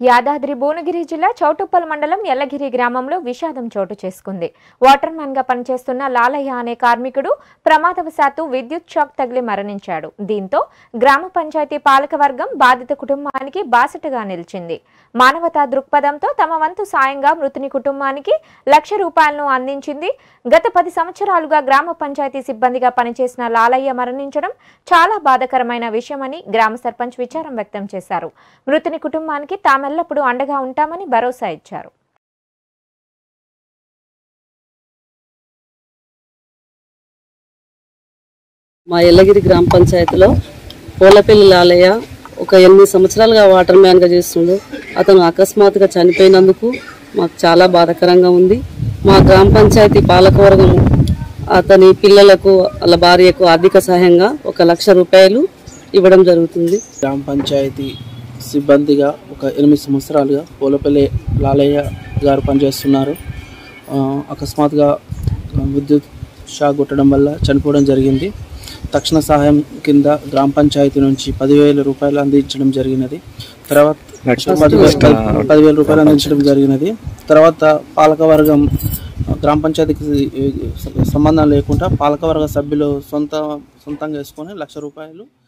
యాదాద్రి భువనగిరి జిల్లా చౌటుప్పల్ మండలం ఎల్లగిరి గ్రామంలో విషాదం చోటు చేసుకుంది. వాటర్ మ్యాన్ గా పనిచేస్తున్న లాలయ్య అనే కార్మికుడు ప్రమాదవశాత్తు విద్యుత్ షాక్ తగిలి మరణించాడు. దీంతో గ్రామ పంచాయతీ పాలకవర్గం బాధిత కుటుంబానికి బాసటగా నిలిచింది. మానవతా దృక్పథంతో తమ వంతు సాయంగా మృతుని కుటుంబానికి 1,00,000 రూపాయలను అందించింది. గత 10 సంవత్సరాలుగా గ్రామ పంచాయతీ సిబ్బందిగా పనిచేసిన లాలయ్య మరణించడం చాలా బాధాకరమైన విషయమని గ్రామ సర్పంచ్ విచారం వ్యక్తం చేశారు. మృతుని కుటుంబానికి తామెల్లప్పుడూ అండగా ఉంటామని భరోసా ఇచ్చారు. మా ఎల్లగిరి గ్రామ పంచాయతీలో పోలపల్లి లాలయ్య ఒక 8 సంవత్సరాలుగా వాటర్ మ్యాన్గా చేస్తుండు. అతను అకస్మాత్తుగా చనిపోయినందుకు మాకు చాలా బాధాకరంగా ఉంది. మా గ్రామ పంచాయతీ పాలకవర్గం అతని పిల్లలకు వాళ్ళ భార్యకు ఆర్థిక సహాయంగా 1,00,000 రూపాయలు ఇవ్వడం జరుగుతుంది. గ్రామ పంచాయతీ సిబ్బందిగా ఒక 8 సంవత్సరాలుగా పోలపల్లి లాలయ్య గారు పనిచేస్తున్నారు. అకస్మాత్తుగా విద్యుత్ షాక్ కొట్టడం వల్ల చనిపోవడం జరిగింది. తక్షణ సహాయం కింద గ్రామ పంచాయతీ నుంచి 10,000 రూపాయలు అందించడం జరిగినది. తర్వాత 10,000 రూపాయలు అందించడం జరిగినది. తర్వాత పాలకవర్గం గ్రామ పంచాయతీకి సంబంధం లేకుండా పాలకవర్గ సభ్యులు సొంతంగా వేసుకొని 1,00,000 రూపాయలు